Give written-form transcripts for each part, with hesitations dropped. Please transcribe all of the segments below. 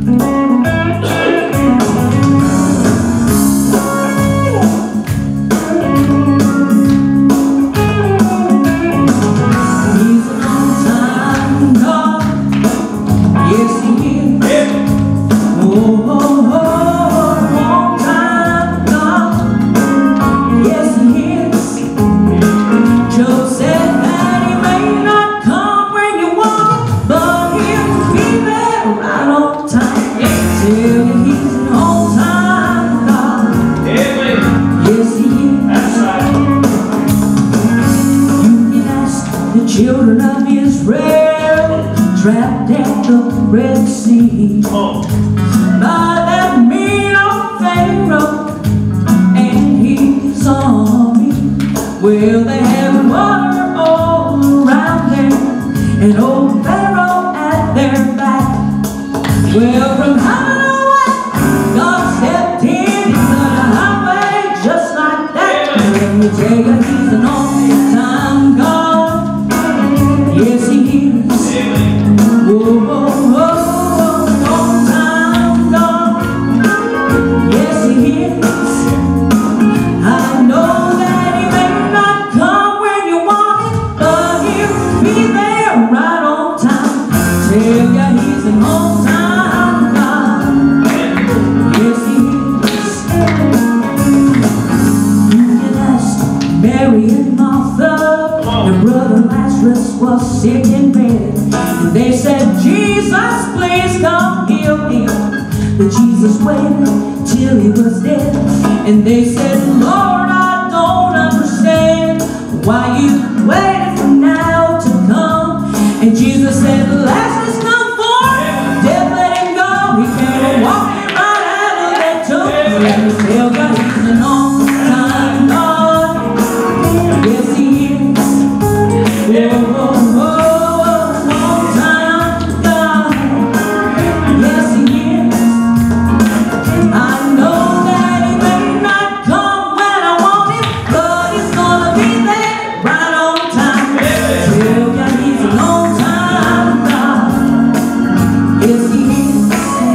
Children of Israel trapped at the Red Sea by that mean old Pharaoh and his army. Well, they had water all around them and old Pharaoh at their back. Well, from heaven away, God stepped in. He's on the highway just like that. Let me tell you, he's an on-time God. Yes, he is. Whoa, whoa, whoa, on-time God. Yes, he is. I know that he may not come when you want it, but he'll be there right on time. Tell ya he's an on-time God. Yes, he is. You can ask Mary and Martha. Their brother Lazarus was sick in bed, and they said, Jesus, please come heal him. But Jesus waited till he was dead, and they said, Lord, I don't understand why you waited for now to come. And Jesus said, Lazarus, come forth. Death, let him go. He came walking right out of that tomb. Let me tell you, he's an on-time God. Yes, he is. Whoa, whoa, whoa, on-time God. Yes, he is. I know that he may not come when I want him, but he's gonna be there right on time. Tell ya he's an on-time God. Yes, he is.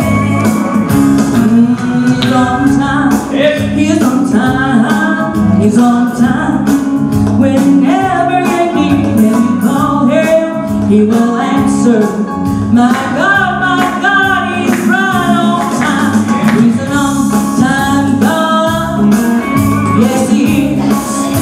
He's on time. He's on time. He's on time. Whenever you need him, you call him, he will answer. My God, he's right on time. He's an on-time God. Yes, he is.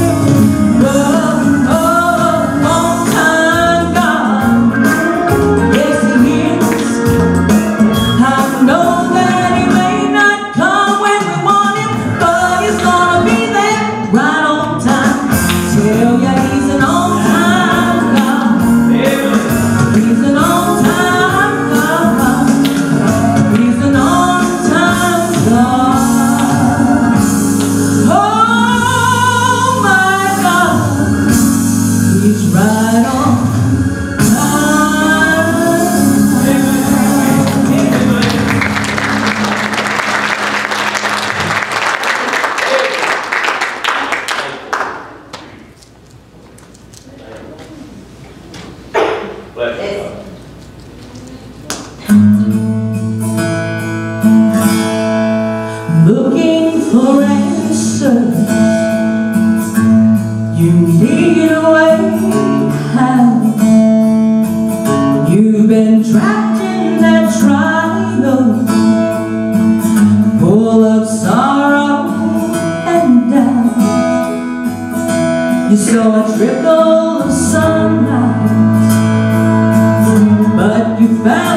Oh, on-time God. Yes, he is. I know that he may not come when we want him, but he's gonna be there right on time. Tell ya he's an on-time God. He's an on-time God. He's an on-time God. Oh my God, he's right on time. Looking for answers, you need a way out. You've been trapped in that trial, full of sorrow and doubt. You saw a trickle of sunlight, but you found